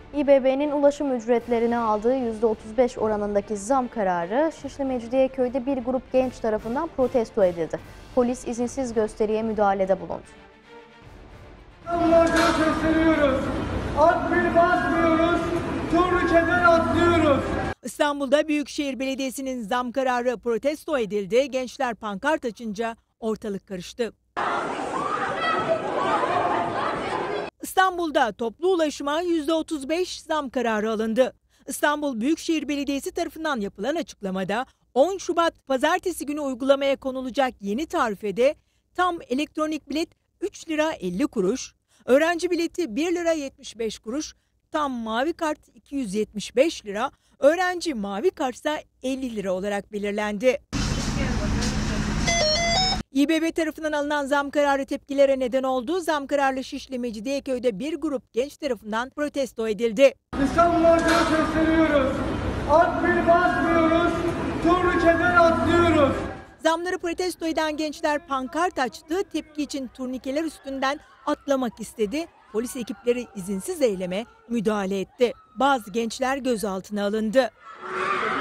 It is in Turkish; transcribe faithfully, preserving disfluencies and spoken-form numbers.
İBB'nin ulaşım ücretlerine aldığı yüzde otuz beş oranındaki zam kararı Şişli Mecidiyeköy'de bir grup genç tarafından protesto edildi. Polis izinsiz gösteriye müdahalede bulundu. Zamlardan sesleniyoruz. Alt bir basmıyoruz, turnikeden atlıyoruz. İstanbul'da Büyükşehir Belediyesi'nin zam kararı protesto edildi. Gençler pankart açınca ortalık karıştı. İstanbul'da toplu ulaşıma yüzde otuz beş zam kararı alındı. İstanbul Büyükşehir Belediyesi tarafından yapılan açıklamada on Şubat Pazartesi günü uygulamaya konulacak yeni tarifede tam elektronik bilet üç lira elli kuruş, öğrenci bileti bir lira yetmiş beş kuruş, tam mavi kart iki yüz yetmiş beş lira, öğrenci mavi kartsa elli lira olarak belirlendi. İBB tarafından alınan zam kararı tepkilere neden oldu. Zam kararlı Şişli Mecidiyeköy'de bir grup genç tarafından protesto edildi. İstanbul'dan sesleniyoruz. Alt bir basmıyoruz, turnikeden atlıyoruz. Zamları protesto eden gençler pankart açtı. Tepki için turnikeler üstünden atlamak istedi. Polis ekipleri izinsiz eyleme müdahale etti. Bazı gençler gözaltına alındı.